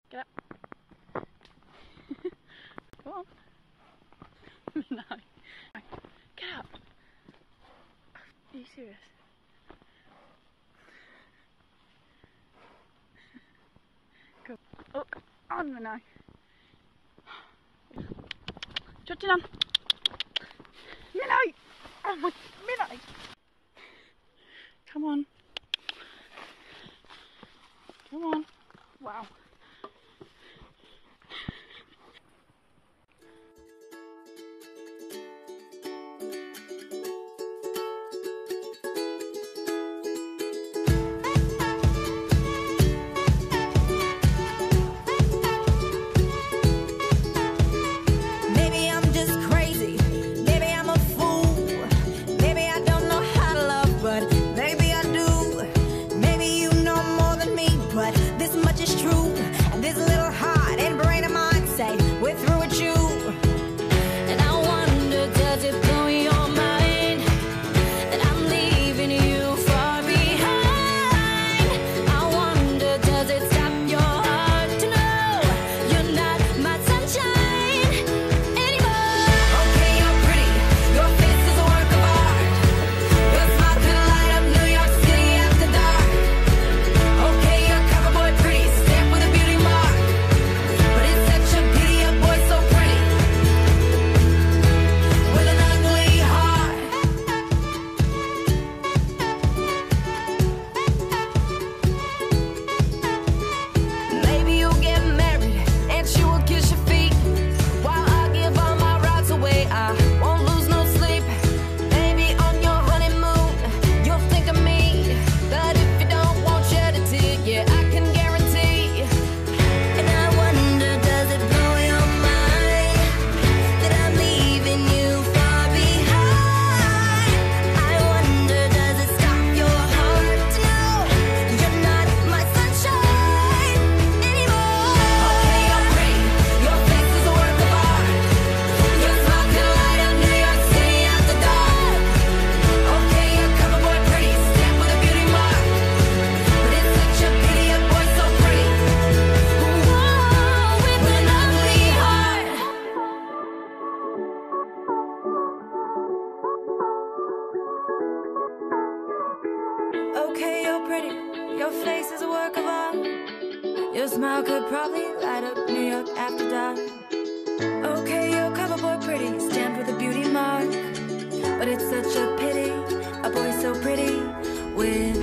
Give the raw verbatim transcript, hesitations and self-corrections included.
Get up. Come on. No. Get up. Are you serious? Go. Oh, on the now. Shut it on. Minnie! Oh my, Minnie! Come on. Come on. Wow. Okay, you're pretty, your face is a work of art. Your smile could probably light up New York after dark. Okay, you're cover boy pretty, stamped with a beauty mark. But it's such a pity, a boy so pretty with